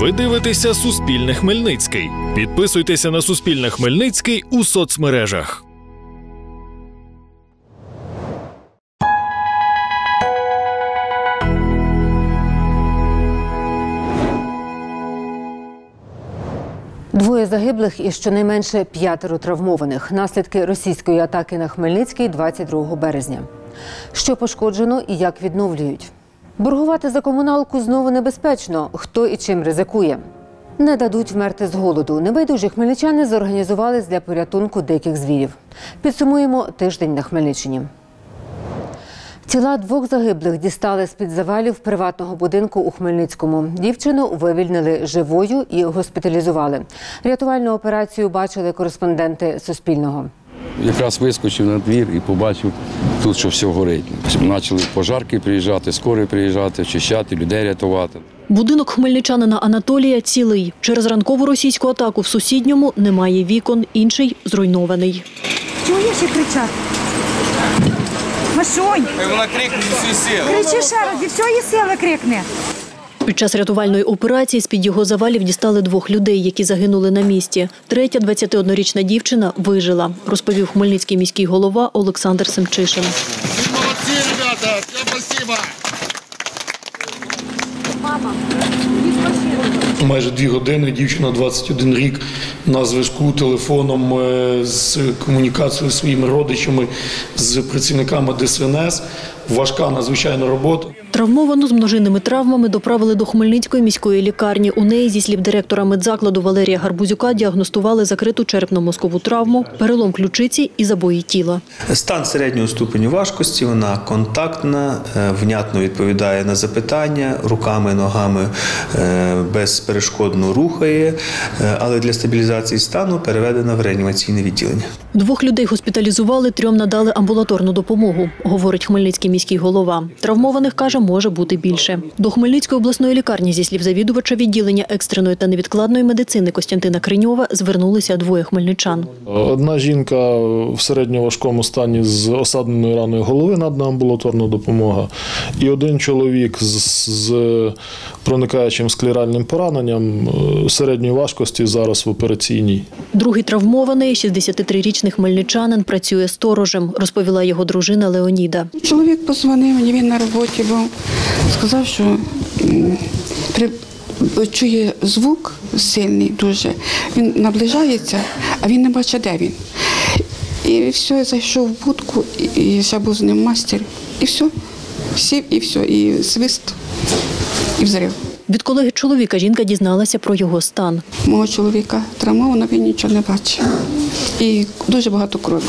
Ви дивитеся «Суспільне Хмельницький». Підписуйтеся на «Суспільне Хмельницький» у соцмережах. Двоє загиблих і щонайменше 5 травмованих. Наслідки російської атаки на Хмельницький 22 березня. Що пошкоджено і як відновлюють? Боргувати за комуналку знову небезпечно. Хто і чим ризикує? Не дадуть вмерти з голоду. Небайдужі хмельничани зорганізувались для порятунку диких звірів. Підсумуємо тиждень на Хмельниччині. Тіла 2 загиблих дістали з-під завалів приватного будинку у Хмельницькому. Дівчину вивільнили живою і госпіталізували. Рятувальну операцію бачили кореспонденти Суспільного. Якраз вискочив на двір і побачив тут, що все горить. Почали пожарки приїжджати, скорі приїжджати, очищати, людей рятувати. Будинок хмельничанина Анатолія цілий. Через ранкову російську атаку в сусідньому немає вікон, інший зруйнований. Чуєш, як кричать? Машунь! Вона крикне зі всієї сили. Кричи ще раз, зі всієї сили крикне. Під час рятувальної операції з-під його завалів дістали 2 людей, які загинули на місці. Третя, 21-річна дівчина, вижила, розповів хмельницький міський голова Олександр Семчишин. Молодці, ребята! Спасибо! Майже 2 години, дівчина 21 рік, на зв'язку телефоном з комунікацією зі своїми родичами, з працівниками ДСНС. Важка надзвичайна робота. Травмовану з множинними травмами доправили до Хмельницької міської лікарні. У неї, зі слів директора медзакладу Валерія Гарбузюка, діагностували закриту черепно-мозкову травму, перелом ключиці і забої тіла. Стан середнього ступеню важкості, вона контактна, внятно відповідає на запитання, руками, ногами безперешкодно рухає, але для стабілізації стану переведена в реанімаційне відділення. 2 людей госпіталізували, 3 надали амбулаторну допомогу, говорить хмельницький міський голова. Травмованих, каже, може бути більше. До Хмельницької обласної лікарні, зі слів завідувача відділення екстреної та невідкладної медицини Костянтина Криньова, звернулися 2 хмельничан. Одна жінка в середньоважкому стані з осадненою раною голови, надана амбулаторна допомога. І 1 чоловік з проникаючим склеральним пораненням середньої важкості зараз в операційній. Другий травмований, 63-річний хмельничанин, працює сторожем, розповіла його дружина Леоніда. Чоловік подзвонив мені, він на роботі був, сказав, що чує звук сильний дуже, він наближається, а він не бачить, де він. І все, я зайшов в будку, і ще був з ним мастер, і все, сів, і все, і свист, і взрив. Від колеги чоловіка жінка дізналася про його стан. Мого чоловіка травмовано, він нічого не бачить. І дуже багато крові.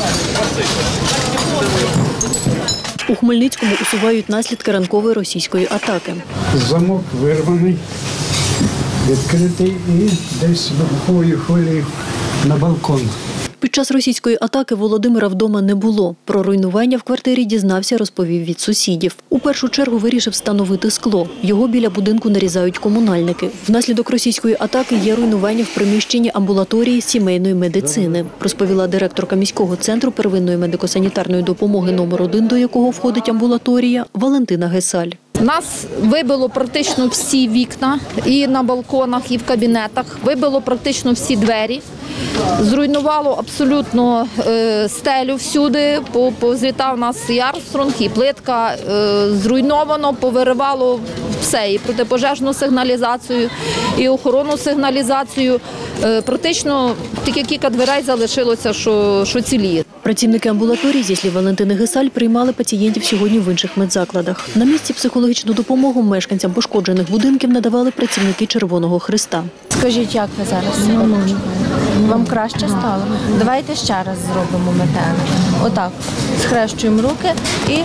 У Хмельницькому усувають наслідки ранкової російської атаки. Замок вирваний, відкритий і десь вибуховою хвилею на балкон. Під час російської атаки Володимира вдома не було. Про руйнування в квартирі дізнався, розповів від сусідів. У першу чергу вирішив встановити скло. Його біля будинку нарізають комунальники. Внаслідок російської атаки є руйнування в приміщенні амбулаторії сімейної медицини, розповіла директорка міського центру первинної медико-санітарної допомоги номер 1, до якого входить амбулаторія, Валентина Гесаль. Нас вибило практично всі вікна і на балконах, і в кабінетах. Вибило практично всі двері. Зруйнувало абсолютно стелю всюди. Позлітав нас і армстронг, і плитка. Зруйновано, повиривало все. І протипожежну сигналізацію, і охоронну сигналізацію. Практично тільки кілька дверей залишилося, що цілі. Працівники амбулаторії, зі слів Валентини Гесаль, приймали пацієнтів сьогодні в інших медзакладах. На місці психологічну допомогу мешканцям пошкоджених будинків надавали працівники Червоного Хреста. Скажіть, як ви зараз? Вам краще стало? Давайте ще раз зробимо метену. Отак, схрещуємо руки і...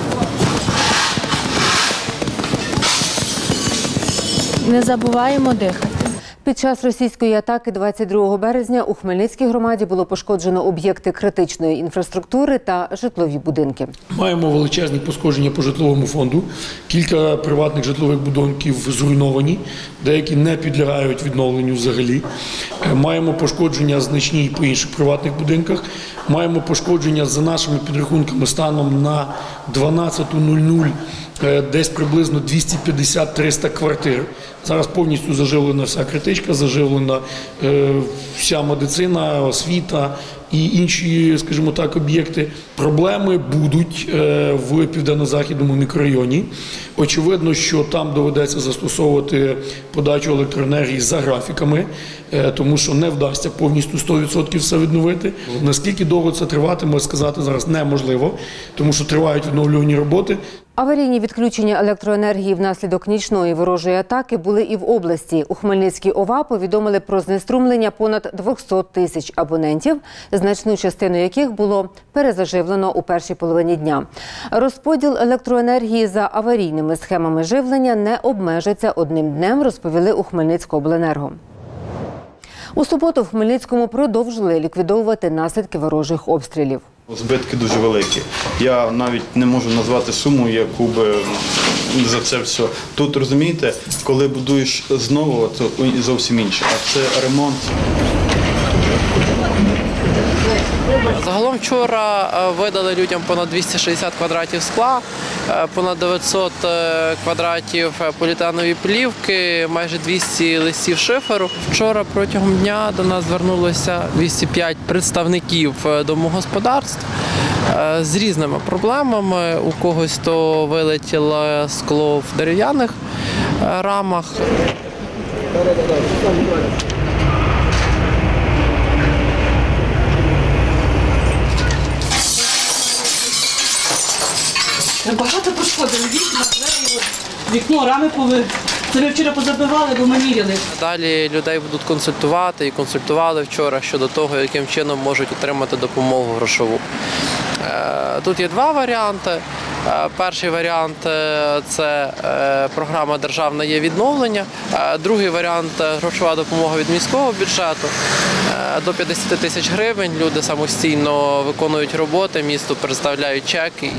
Не забуваємо дихати. Під час російської атаки 22 березня у Хмельницькій громаді було пошкоджено об'єкти критичної інфраструктури та житлові будинки. Маємо величезні пошкодження по житловому фонду. Кілька приватних житлових будинків зруйновані, деякі не підлягають відновленню взагалі. Маємо пошкодження значні і по інших приватних будинках. Маємо пошкодження за нашими підрахунками станом на 12:00 десь приблизно 250-300 квартир. Зараз повністю заживлена вся критичка, заживлена вся медицина, освіта і інші, скажімо так, об'єкти. Проблеми будуть в південно-західному мікрорайоні. Очевидно, що там доведеться застосовувати подачу електроенергії за графіками, тому що не вдасться повністю 100% все відновити. Наскільки довго це триватиме, сказати зараз неможливо, тому що тривають відновлювані роботи. Аварійні відключення електроенергії внаслідок нічної ворожої атаки були і в області. У Хмельницькій ОВА повідомили про знеструмлення понад 200 тисяч абонентів, значну частину яких було перезаживлено у першій половині дня. Розподіл електроенергії за аварійними схемами живлення не обмежиться одним днем, розповіли у Хмельницькобленерго. У суботу в Хмельницькому продовжили ліквідовувати наслідки ворожих обстрілів. Збитки дуже великі. Я навіть не можу назвати суму, яку би за це все. Тут, розумієте, коли будуєш знову, то зовсім інше. А це ремонт. Загалом вчора видали людям понад 260 квадратів скла, понад 900 квадратів поліетиленової плівки, майже 200 листів шиферу. Вчора протягом дня до нас звернулося 205 представників домогосподарств з різними проблемами. У когось то вилетіло скло в дерев'яних рамах. Багато пошкодили вікна, двері, вікно, рами це ми вчора позабивали, бо ми міряли. Далі людей будуть консультувати і консультували вчора щодо того, яким чином можуть отримати допомогу грошову. Тут є два варіанти. Перший варіант – це програма «Державне є відновлення». Другий варіант – грошова допомога від міського бюджету. До 50 тисяч гривень люди самостійно виконують роботи, місту представляють чеки.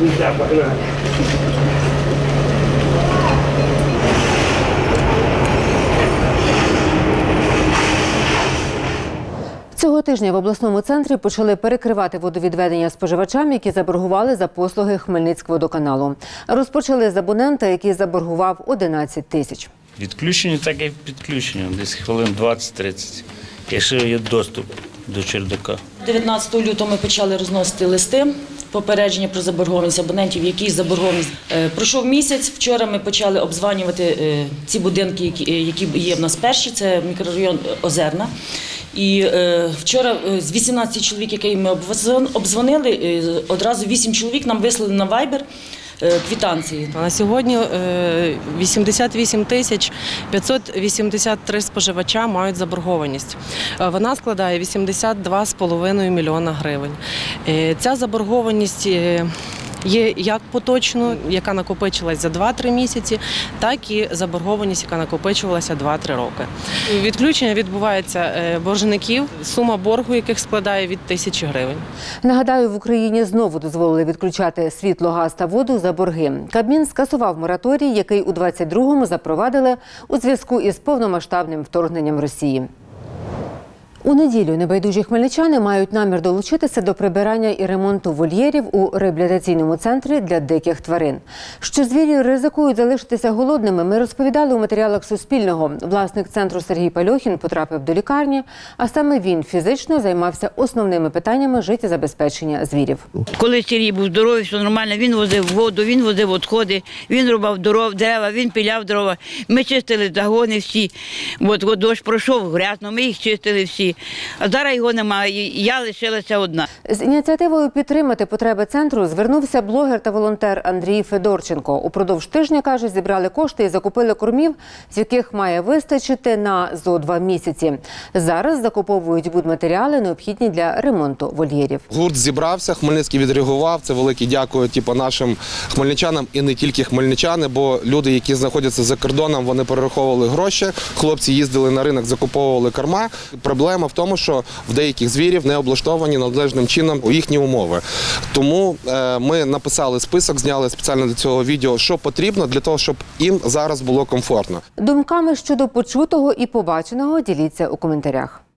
Цього тижня в обласному центрі почали перекривати водовідведення споживачам, які заборгували за послуги Хмельницькводоканалу. Розпочали з абонента, який заборгував 11 тисяч. Відключення, так і підключення, десь хвилин 20-30, якщо є доступ до чердака. 19 лютого ми почали розносити листи, попередження про заборгованість абонентів, які заборгованість. Пройшов місяць, вчора ми почали обдзванювати ці будинки, які є в нас перші, це мікрорайон Озерна. І вчора з 18 чоловік, які ми обдзвонили, одразу 8 чоловік нам вислали на Viber квитанції. На сьогодні 88 тисяч 583 споживача мають заборгованість. Вона складає 82,5 мільйона гривень. Ця заборгованість є як поточну, яка накопичилась за 2-3 місяці, так і заборгованість, яка накопичувалася 2-3 роки. Відключення відбувається боржників, сума боргу яких складає від 1000 гривень. Нагадаю, в Україні знову дозволили відключати світло, газ та воду за борги. Кабмін скасував мораторій, який у 22-му запровадили у зв'язку із повномасштабним вторгненням Росії. У неділю небайдужі хмельничани мають намір долучитися до прибирання і ремонту вольєрів у реабілітаційному центрі для диких тварин. Що звірі ризикують залишитися голодними, ми розповідали у матеріалах Суспільного. Власник центру Сергій Пальохін потрапив до лікарні, а саме він фізично займався основними питаннями життєзабезпечення звірів. Коли Сергій був здоровий, все нормально, він возив воду, він возив відходи, він рубав дерева, він пиляв дрова. Ми чистили загони всі. От дощ пройшов грязно, ми їх чистили всі. А зараз його немає, я лишилася одна. З ініціативою підтримати потреби центру звернувся блогер та волонтер Андрій Федорченко. Упродовж тижня, каже, зібрали кошти і закупили кормів, з яких має вистачити на зо 2 місяці. Зараз закуповують будматеріали, необхідні для ремонту вольєрів. Гурт зібрався, Хмельницький відреагував. Це велике дякую нашим хмельничанам і не тільки хмельничани, бо люди, які знаходяться за кордоном, вони перераховували гроші, хлопці їздили на ринок, закуповували корма. Проблема в тому, що в деяких звірів не облаштовані належним чином у їхні умови. Тому ми написали список, зняли спеціально до цього відео, що потрібно для того, щоб їм зараз було комфортно. Думками щодо почутого і побаченого діліться у коментарях.